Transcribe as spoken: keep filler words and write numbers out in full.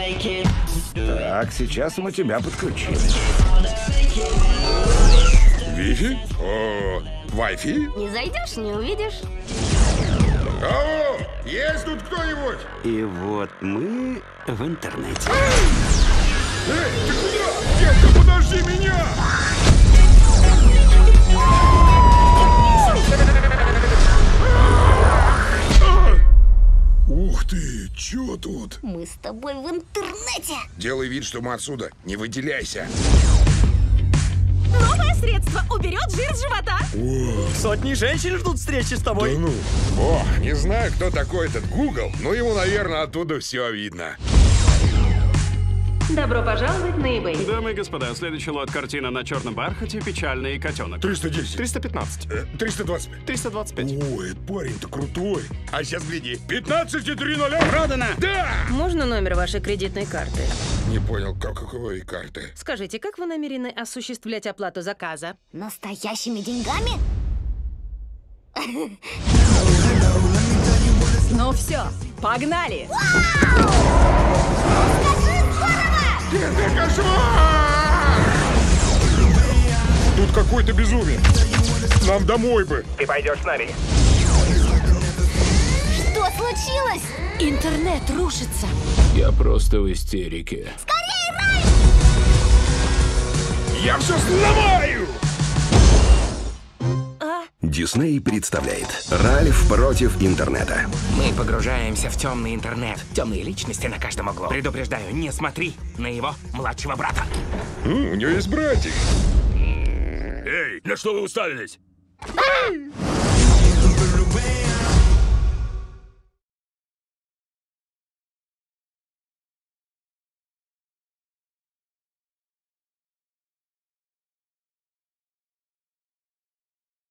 Так, сейчас мы тебя подключим. Wi-Fi? О, Wi-Fi? Не зайдешь, не увидишь. Алло, есть тут кто-нибудь? И вот мы в интернете. Эй, ты куда? Детка, подожди меня! Ух ты, чё тут? Мы с тобой в интернете. Делай вид, что мы отсюда. Не выделяйся. Новое средство уберет жир с живота. Сотни женщин ждут встречи с тобой. Да ну. О, не знаю, кто такой этот Google, но ему, наверное, оттуда все видно. Добро пожаловать на eBay. Дамы и господа, следующий лот картина на черном бархате «Печальный котенок». триста десять. триста пятнадцать. Э, триста двадцать пять. триста двадцать пять. Ой, этот парень-то крутой. А сейчас гляди. пятнадцать и три ноля. Продано! Да! Можно номер вашей кредитной карты? Не понял, как какой карты. Скажите, как вы намерены осуществлять оплату заказа? Настоящими деньгами? Ну все, погнали. Это кошмар! Тут какое-то безумие. Нам домой бы. Ты пойдешь с нами. Что случилось? Интернет рушится. Я просто в истерике. Я все сломаю! Дисней представляет Ральф против интернета. Мы погружаемся в темный интернет. Темные личности на каждом углу. Предупреждаю, не смотри на его младшего брата. М, у него есть братик. Эй, на что вы уставились?